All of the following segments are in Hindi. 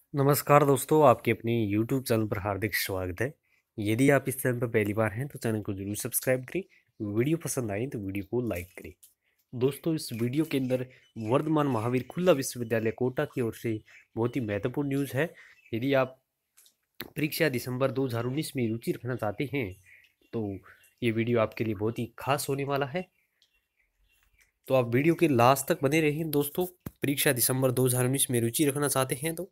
नमस्कार दोस्तों, आपके अपने YouTube चैनल पर हार्दिक स्वागत है। यदि आप इस चैनल पर पहली बार हैं तो चैनल को जरूर सब्सक्राइब करें। वीडियो पसंद आए तो वीडियो को लाइक करें। दोस्तों, इस वीडियो के अंदर वर्धमान महावीर खुला विश्वविद्यालय कोटा की ओर से बहुत ही महत्वपूर्ण न्यूज़ है। यदि आप परीक्षा दिसंबर 2019 में रुचि रखना चाहते हैं तो ये वीडियो आपके लिए बहुत ही खास होने वाला है। तो आप वीडियो के लास्ट तक बने रहें दोस्तों। परीक्षा दिसंबर 2019 में रुचि रखना चाहते हैं तो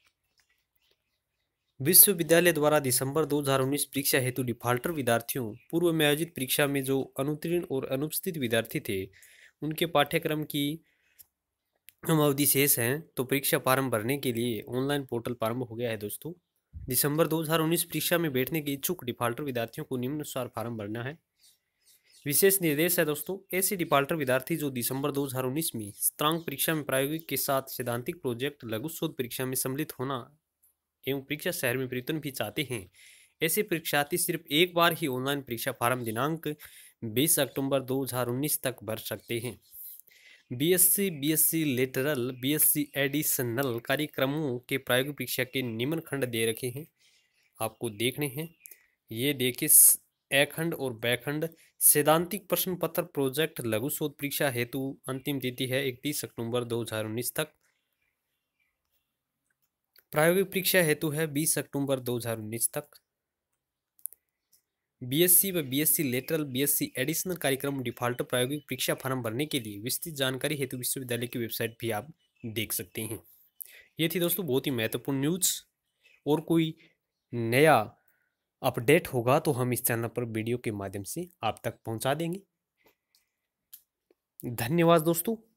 विश्वविद्यालय द्वारा दिसंबर 2019 परीक्षा हेतु डिफाल्टर विद्यार्थियों पूर्व में आयोजित परीक्षा में जो अनुत्तीर्ण और अनुपस्थित विद्यार्थी थे उनके पाठ्यक्रम की अवधि शेष हैं, तो परीक्षा फॉर्म भरने के लिए ऑनलाइन पोर्टल प्रारंभ हो गया है दोस्तों। दिसंबर 2019 परीक्षा में बैठने के इच्छुक डिफाल्टर विद्यार्थियों को निम्नानुसार फॉर्म भरना है। विशेष निर्देश है दोस्तों, ऐसे डिफाल्टर विद्यार्थी जो दिसंबर 2019 में सत्रांक परीक्षा में प्रायोगिक के साथ सैद्धांतिक प्रोजेक्ट लघु शोध परीक्षा में सम्मिलित होना एवं परीक्षा शहर में परिवर्तन भी चाहते हैं, ऐसे परीक्षार्थी सिर्फ एक बार ही ऑनलाइन परीक्षा फॉर्म दिनांक 20 अक्टूबर 2019 तक भर सकते हैं। BSc, BSc lateral, BSc additional कार्यक्रमों के प्रायोगिक परीक्षा के निम्न खंड दे रखे हैं, आपको देखने हैं। ये देखिए, अखंड और बैखंड सैद्धांतिक प्रश्न पत्र प्रोजेक्ट लघु शोध परीक्षा हेतु अंतिम तिथि है 31 अक्टूबर 2019 तक। प्रायोगिक परीक्षा हेतु है 20 अक्टूबर 2019 तक। बीएससी व बीएससी लेटरल, बीएससी एडिशनल कार्यक्रम डिफाल्टर प्रायोगिक परीक्षा फॉर्म भरने के लिए विस्तृत जानकारी हेतु विश्वविद्यालय की वेबसाइट भी आप देख सकते हैं। ये थी दोस्तों बहुत ही महत्वपूर्ण न्यूज़। और कोई नया अपडेट होगा तो हम इस चैनल पर वीडियो के माध्यम से आप तक पहुंचा देंगे। धन्यवाद दोस्तों।